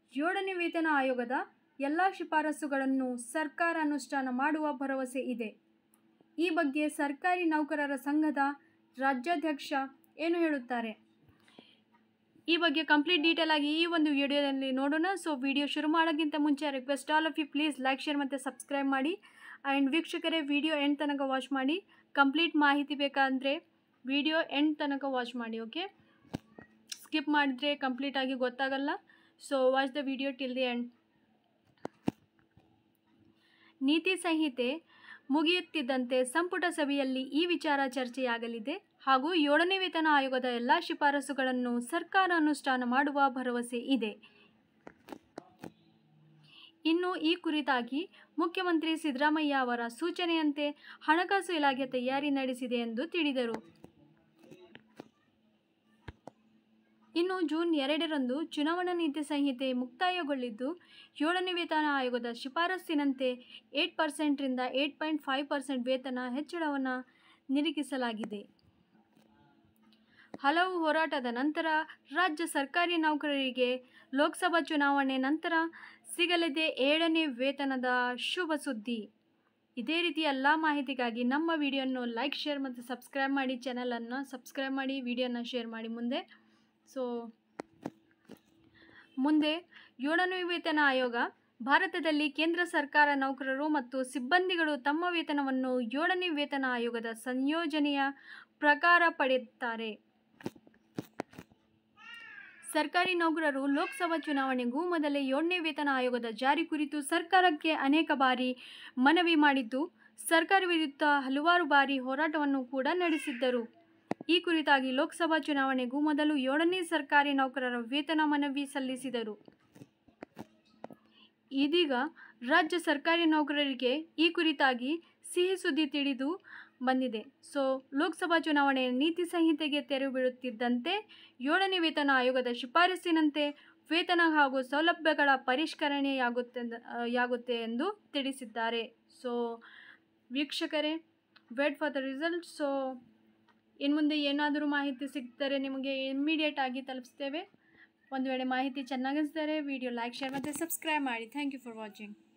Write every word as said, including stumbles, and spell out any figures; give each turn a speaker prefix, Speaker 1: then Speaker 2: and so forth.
Speaker 1: ಏಳನೇ ವೇತನ ಆಯೋಗದ ಎಲ್ಲ ಶಿಫಾರಸುಗಳನ್ನು ಸರ್ಕಾರ ಅನುಷ್ಠಾನ ಮಾಡುವ ಭರವಸೆ ಇದೆ. ಈ ಬಗ್ಗೆ ಸರ್ಕಾರಿ ನೌಕರರ ಸಂಘದ ರಾಜ್ಯಾಧ್ಯಕ್ಷ ಏನು ಹೇಳುತ್ತಾರೆ? ಈ ಬಗ್ಗೆ ಕಂಪ್ಲೀಟ್ ಡೀಟೇಲ್ ಆಗಿ ಈ ಒಂದು ವಿಡಿಯೋದಲ್ಲಿ ನೋಡೋಣ. ಸೊ ವಿಡಿಯೋ ಶುರು ಮಾಡೋಕ್ಕಿಂತ ಮುಂಚೆ request all of you please like share ಮತ್ತು ಸಬ್ಸ್ಕ್ರೈಬ್ ಮಾಡಿ. ಆ್ಯಂಡ್ ವೀಕ್ಷಕರೇ, ವಿಡಿಯೋ ಎಂಡ್ ತನಕ ವಾಚ್ ಮಾಡಿ. ಕಂಪ್ಲೀಟ್ ಮಾಹಿತಿ ಬೇಕಂದರೆ ವಿಡಿಯೋ ಎಂಡ್ ತನಕ ವಾಚ್ ಮಾಡಿ. ಓಕೆ, ಸ್ಕಿಪ್ ಮಾಡಿದರೆ ಕಂಪ್ಲೀಟಾಗಿ ಗೊತ್ತಾಗಲ್ಲ. So watch the video till the end. ನೀತಿ ಸಂಹಿತೆ ಮುಗಿಯುತ್ತಿದ್ದಂತೆ ಸಂಪುಟ ಸಭೆಯಲ್ಲಿ ಈ ವಿಚಾರ ಚರ್ಚೆಯಾಗಲಿದೆ ಹಾಗೂ ಏಳನೇ ವೇತನ ಆಯೋಗದ ಎಲ್ಲ ಶಿಫಾರಸುಗಳನ್ನು ಸರ್ಕಾರ ಅನುಷ್ಠಾನ ಮಾಡುವ ಭರವಸೆ ಇದೆ. ಇನ್ನು ಈ ಕುರಿತಾಗಿ ಮುಖ್ಯಮಂತ್ರಿ ಸಿದ್ದರಾಮಯ್ಯ ಅವರ ಸೂಚನೆಯಂತೆ ಹಣಕಾಸು ಇಲಾಖೆ ತಯಾರಿ ನಡೆಸಿದೆ ಎಂದು ತಿಳಿದರು. ಇನ್ನು ಜೂನ್ ಎರಡರಂದು ಚುನಾವಣಾ ನೀತಿ ಸಂಹಿತೆ ಮುಕ್ತಾಯಗೊಳ್ಳಿದ್ದು, ಏಳನೇ ವೇತನ ಆಯೋಗದ ಶಿಫಾರಸ್ಸಿನಂತೆ ಏಟ್ ಪರ್ಸೆಂಟ್ರಿಂದ ಏಟ್ ಪಾಯಿಂಟ್ ಫೈವ್ ಪರ್ಸೆಂಟ್ ವೇತನ ಹೆಚ್ಚಳವನ್ನು ನಿರೀಕ್ಷಿಸಲಾಗಿದೆ. ಹಲವು ಹೋರಾಟದ ನಂತರ ರಾಜ್ಯ ಸರ್ಕಾರಿ ನೌಕರರಿಗೆ ಲೋಕಸಭಾ ಚುನಾವಣೆ ನಂತರ ಸಿಗಲಿದೆ ಏಳನೇ ವೇತನದ ಶುಭ ಸುದ್ದಿ. ಇದೇ ರೀತಿ ಎಲ್ಲ ಮಾಹಿತಿಗಾಗಿ ನಮ್ಮ ವಿಡಿಯೋನ ಲೈಕ್ ಶೇರ್ ಮತ್ತು ಸಬ್ಸ್ಕ್ರೈಬ್ ಮಾಡಿ. ಚಾನಲನ್ನು ಸಬ್ಸ್ಕ್ರೈಬ್ ಮಾಡಿ, ವಿಡಿಯೋನ ಶೇರ್ ಮಾಡಿ. ಮುಂದೆ ಸೊ ಮುಂದೆ ಏಳನೇ ವೇತನ ಆಯೋಗ ಭಾರತದಲ್ಲಿ ಕೇಂದ್ರ ಸರ್ಕಾರ ನೌಕರರು ಮತ್ತು ಸಿಬ್ಬಂದಿಗಳು ತಮ್ಮ ವೇತನವನ್ನು ಏಳನೇ ವೇತನ ಆಯೋಗದ ಸಂಯೋಜನೆಯ ಪ್ರಕಾರ ಪಡೆಯುತ್ತಾರೆ. ಸರ್ಕಾರಿ ನೌಕರರು ಲೋಕಸಭಾ ಚುನಾವಣೆಗೂ ಮೊದಲೇ ಏಳನೇ ವೇತನ ಆಯೋಗದ ಜಾರಿ ಕುರಿತು ಸರ್ಕಾರಕ್ಕೆ ಅನೇಕ ಬಾರಿ ಮನವಿ ಮಾಡಿದ್ದು, ಸರ್ಕಾರ ವಿರುದ್ಧ ಹಲವಾರು ಬಾರಿ ಹೋರಾಟವನ್ನು ಕೂಡ ನಡೆಸಿದ್ದರು. ಈ ಕುರಿತಾಗಿ ಲೋಕಸಭಾ ಚುನಾವಣೆಗೂ ಮೊದಲು ಏಳನೇ ಸರ್ಕಾರಿ ನೌಕರರ ವೇತನ ಮನವಿ ಸಲ್ಲಿಸಿದರು. ಇದೀಗ ರಾಜ್ಯ ಸರ್ಕಾರಿ ನೌಕರರಿಗೆ ಈ ಕುರಿತಾಗಿ ಸಿಹಿ ಸುದ್ದಿ ತಿಳಿದು ಬಂದಿದೆ. ಸೊ ಲೋಕಸಭಾ ಚುನಾವಣೆಯ ನೀತಿ ಸಂಹಿತೆಗೆ ತೆರೆ ಬೀಳುತ್ತಿದ್ದಂತೆ ಏಳನೇ ವೇತನ ಆಯೋಗದ ಶಿಫಾರಸ್ಸಿನಂತೆ ವೇತನ ಹಾಗೂ ಸೌಲಭ್ಯಗಳ ಪರಿಷ್ಕರಣೆಯಾಗುತ್ತೆ ಯಾಗುತ್ತೆ ಎಂದು ತಿಳಿಸಿದ್ದಾರೆ. ಸೊ ವೀಕ್ಷಕರೇ, wait for the result. So ಇನ್ನು ಮುಂದೆ ಏನಾದರೂ ಮಾಹಿತಿ ಸಿಗ್ತಾರೆ ನಿಮಗೆ ಇಮ್ಮಿಡಿಯೇಟ್ ಆಗಿ ತಲುಪಿಸ್ತೇವೆ. ಒಂದು ವೇಳೆ ಮಾಹಿತಿ ಚೆನ್ನಾಗಿದ್ದರೆ ವಿಡಿಯೋ ಲೈಕ್ ಶೇರ್ ಮತ್ತು ಸಬ್ಸ್ಕ್ರೈಬ್ ಮಾಡಿ. Thank you for watching.